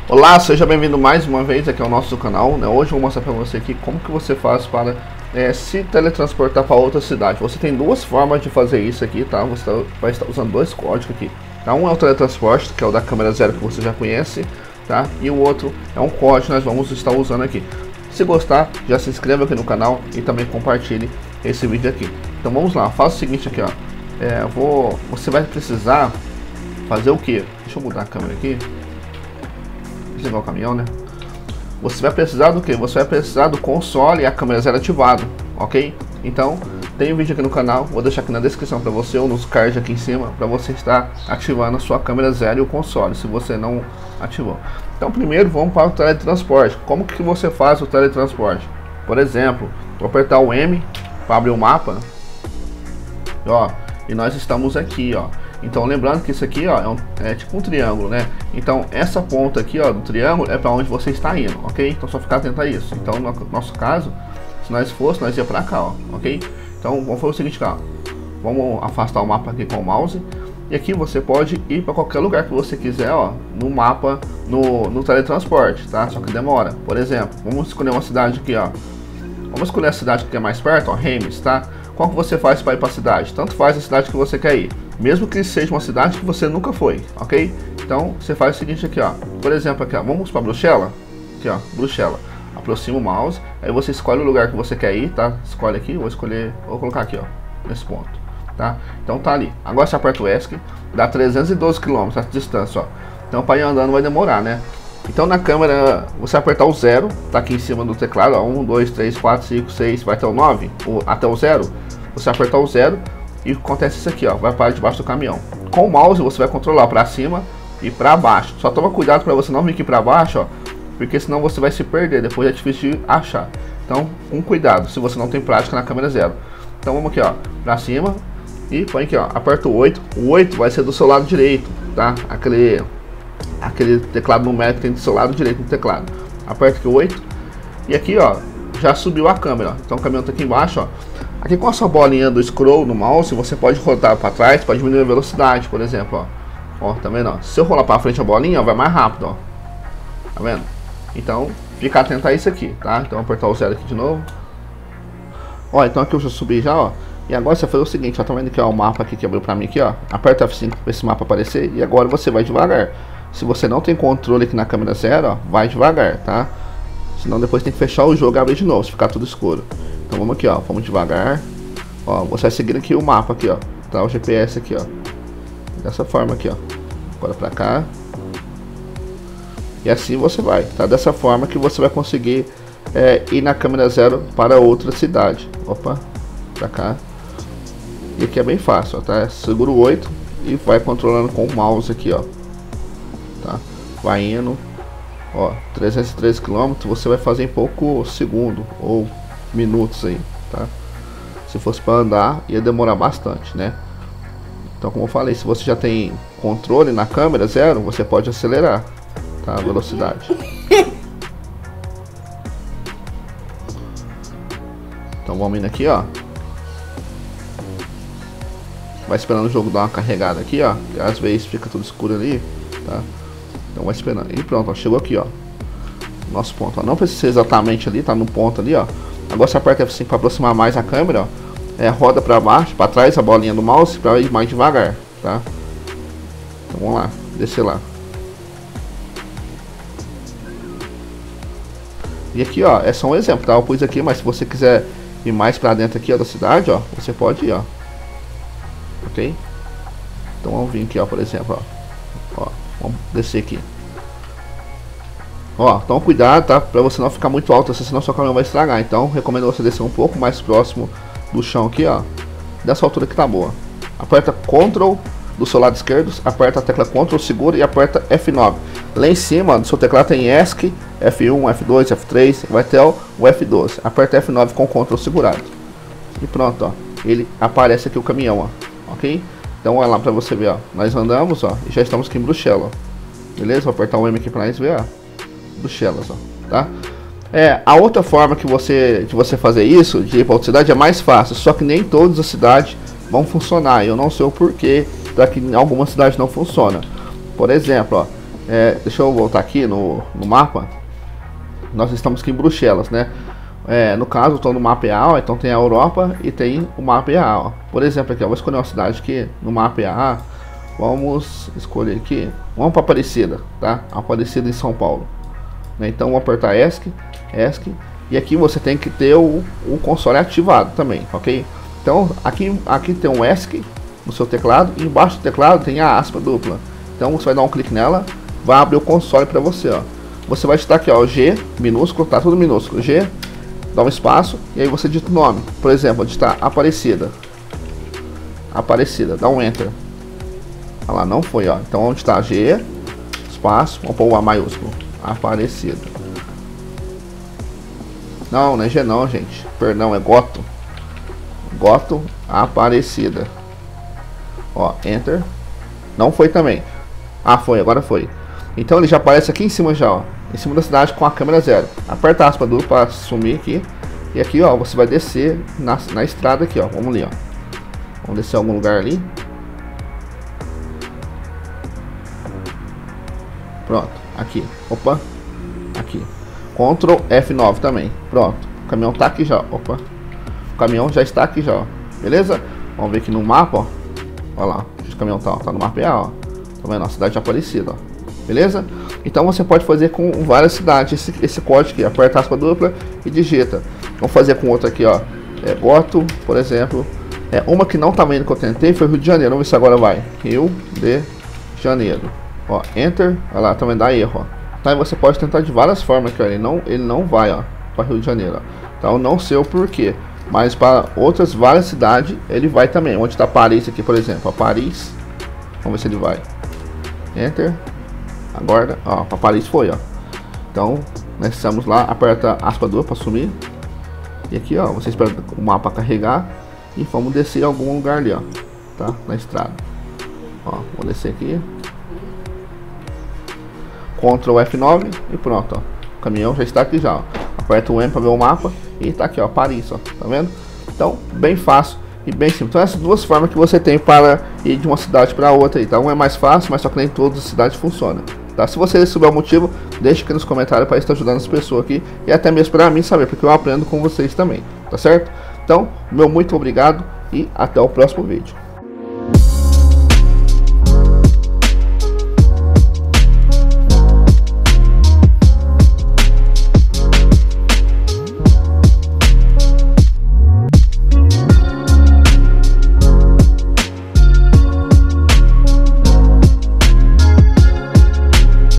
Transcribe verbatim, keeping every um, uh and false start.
Olá, seja bem-vindo mais uma vez aqui ao nosso canal, né? Hoje eu vou mostrar para você aqui como que você faz para é, se teletransportar para outra cidade. Você tem duas formas de fazer isso aqui, tá? Você vai estar usando dois códigos aqui, tá? Um é o teletransporte, que é o da câmera zero que você já conhece, tá? E o outro é um código que nós vamos estar usando aqui. Se gostar, já se inscreva aqui no canal e também compartilhe esse vídeo aqui. Então vamos lá, faça o seguinte aqui, ó. É, eu vou, você vai precisar fazer o que? Deixa eu mudar a câmera aqui. Desligar o caminhão, né? Você vai precisar do que? Você vai precisar do console e a câmera zero ativado, ok? Então, tem um vídeo aqui no canal, vou deixar aqui na descrição para você ou nos cards aqui em cima, para você estar ativando a sua câmera zero e o console, se você não ativou. Então, primeiro vamos para o teletransporte. Como que você faz o teletransporte? Por exemplo, vou apertar o M para abrir o mapa, ó, e nós estamos aqui, ó. Então lembrando que isso aqui, ó, é, um, é tipo um triângulo, né? Então essa ponta aqui, ó, do triângulo é para onde você está indo, ok? Então só ficar atento a isso. Então no nosso caso, se nós fosse, nós ia para cá, ó, ok? Então vamos fazer o seguinte, cara. Vamos afastar o mapa aqui com o mouse. E aqui você pode ir para qualquer lugar que você quiser, ó, no mapa, no, no teletransporte, tá? Só que demora. Por exemplo, vamos escolher uma cidade aqui, ó. Vamos escolher a cidade que é mais perto, ó, Reims, tá? Qual que você faz para ir para a cidade? Tanto faz a cidade que você quer ir, mesmo que seja uma cidade que você nunca foi, ok? Então você faz o seguinte aqui, ó. Por exemplo, aqui, ó, vamos para Bruxelas, aqui, ó, Bruxelas. Aproxima o mouse, aí você escolhe o lugar que você quer ir, tá? Escolhe aqui, vou escolher, vou colocar aqui, ó, nesse ponto, tá? Então tá ali. Agora você aperta o ESC, dá trezentos e doze quilômetros a distância, ó. Então para ir andando vai demorar, né? Então na câmera, você apertar o zero, tá aqui em cima do teclado, ó, um, dois, três, quatro, cinco, seis, vai até o nove, ou até o zero. Você apertar o zero e acontece isso aqui, ó, vai para debaixo do caminhão. Com o mouse você vai controlar para cima e para baixo. Só toma cuidado para você não vir aqui para baixo, ó, porque senão você vai se perder, depois é difícil de achar. Então, com cuidado, se você não tem prática na câmera zero. Então vamos aqui, ó, para cima e põe aqui, ó, aperta o oito. O oito vai ser do seu lado direito, tá? Aquele aquele teclado numérico que tem do seu lado direito no teclado. Aperta aqui o oito e aqui, ó, já subiu a câmera, ó. Então o caminhão tá aqui embaixo, ó. Aqui com a sua bolinha do scroll no mouse, você pode rodar para trás para diminuir a velocidade, por exemplo, ó. Ó, tá vendo, ó? Se eu rolar para frente a bolinha, ó, vai mais rápido, ó. Tá vendo? Então, fica atento a isso aqui, tá? Então, apertar o zero aqui de novo. Ó, então aqui eu já subi já, ó. E agora você faz o seguinte, ó, tá vendo que ó, o mapa aqui que abriu para mim aqui, ó. Aperta F cinco para esse mapa aparecer e agora você vai devagar. Se você não tem controle aqui na câmera zero, ó, vai devagar, tá? Senão depois tem que fechar o jogo e abrir de novo, se ficar tudo escuro. Então vamos aqui, ó, vamos devagar. Ó, você vai seguindo aqui o mapa aqui, ó. Tá o G P S aqui, ó. Dessa forma aqui, ó. Agora pra cá. E assim você vai, tá? Dessa forma que você vai conseguir é, ir na câmera zero para outra cidade. Opa, pra cá. E aqui é bem fácil, ó, tá? Segura o oito e vai controlando com o mouse aqui, ó. Tá? Vai indo. Ó, trezentos e treze quilômetros você vai fazer em pouco segundo ou minutos aí, tá? Se fosse para andar ia demorar bastante, né? Então, como eu falei, se você já tem controle na câmera zero, você pode acelerar, tá? A velocidade. Então vamos indo aqui, ó. Vai esperando o jogo dar uma carregada aqui, ó. Que às vezes fica tudo escuro ali, tá? Então vai esperando. E pronto, ó, chegou aqui, ó. Nosso ponto, ó. Não precisa ser exatamente ali, tá no ponto ali, ó. Agora você aperta F cinco para aproximar mais a câmera, ó. É, roda para baixo, para trás a bolinha do mouse para ir mais devagar, tá? Então vamos lá, descer lá. E aqui, ó, é só um exemplo, tá? Eu pus aqui, mas se você quiser ir mais para dentro aqui, ó, da cidade, ó, você pode ir, ó. Ok? Então vamos vir aqui, ó, por exemplo, ó. Ó, vamos descer aqui. Ó, então cuidado, tá? Pra você não ficar muito alto, senão sua câmera vai estragar. Então recomendo você descer um pouco mais próximo do chão aqui, ó. Dessa altura que tá boa. Aperta Ctrl do seu lado esquerdo, aperta a tecla Ctrl, segura e aperta F nove. Lá em cima do seu teclado tem ESC, F um, F dois, F três, vai até o F doze. Aperta F nove com Ctrl segurado. E pronto, ó. Ele aparece aqui o caminhão, ó. Ok? Então olha lá pra você ver, ó. Nós andamos, ó, e já estamos aqui em Bruxelas, ó. Beleza? Vou apertar o M aqui pra nós ver, ó. Bruxelas, ó, tá? É, a outra forma que você, de você fazer isso, de ir para outra cidade, é mais fácil, só que nem todas as cidades vão funcionar. Eu não sei o porquê, para que em algumas cidades não funciona. Por exemplo, ó, É, deixa eu voltar aqui no, no mapa. Nós estamos aqui em Bruxelas, né? É, no caso, eu estou no mapa E A, ó, então tem a Europa e tem o mapa E A, ó. Por exemplo, aqui, ó, vou escolher uma cidade aqui no mapa E A. Vamos escolher aqui, vamos para Aparecida, tá? Aparecida em São Paulo, né? Então vou apertar ESC, ESC, e aqui você tem que ter o, o console ativado também, ok? Então aqui, aqui tem um ESC no seu teclado, e embaixo do teclado tem a aspa dupla. Então você vai dar um clique nela, vai abrir o console para você, ó. Você vai digitar aqui, ó, G minúsculo, tá tudo minúsculo, G, dá um espaço, e aí você digita o nome. Por exemplo, vou digitar Aparecida, Aparecida, dá um Enter. Olha lá, não foi, ó. Então onde está G, espaço, vamos pôr o A maiúsculo, Aparecida. Não, não é G não, gente. Perdão, é Goto. Goto, Aparecida. Ó, Enter. Não foi também. Ah, foi, agora foi. Então ele já aparece aqui em cima já, ó. Em cima da cidade com a câmera zero. Aperta a aspa dupla para sumir aqui. E aqui, ó, você vai descer na, na estrada aqui, ó. Vamos ali, ó. Vamos descer em algum lugar ali. Pronto, aqui, opa, aqui, Ctrl F nove também, pronto, o caminhão tá aqui já, opa, o caminhão já está aqui já, ó. Beleza? Vamos ver aqui no mapa, ó, olha lá, o caminhão tá, ó, tá no mapa E A, ó, tá vendo, a cidade Aparecida, ó, beleza? Então você pode fazer com várias cidades, esse, esse código aqui, aperta a aspa dupla e digita. Vamos fazer com outra aqui, ó, é, Goto, por exemplo, é, uma que não tá vendo que eu tentei foi Rio de Janeiro, vamos ver se agora vai, Rio de Janeiro. Ó, Enter, olha lá, também dá erro, ó. Tá, e você pode tentar de várias formas aqui, ó. Ele não, ele não vai, ó, para Rio de Janeiro, ó. Então não sei o porquê, mas para outras várias cidades ele vai também. Onde está Paris aqui, por exemplo, ó, Paris. Vamos ver se ele vai. Enter. Agora, ó, para Paris foi, ó. Então, nós estamos lá, aperta aspa dupla para sumir. E aqui, ó, você espera o mapa carregar e vamos descer em algum lugar ali, ó, tá? Na estrada. Ó, vou descer aqui. Ctrl F nove e pronto, ó. O caminhão já está aqui já, ó. Aperta o M para ver o mapa e tá aqui, ó, Paris, ó. Tá vendo? Então, bem fácil e bem simples. Então, essas duas formas que você tem para ir de uma cidade para outra. Então, um é mais fácil, mas só que nem todas as cidades funcionam. Tá? Se você souber o motivo, deixe aqui nos comentários para estar ajudando as pessoas aqui e até mesmo para mim saber, porque eu aprendo com vocês também, tá certo? Então, meu muito obrigado e até o próximo vídeo.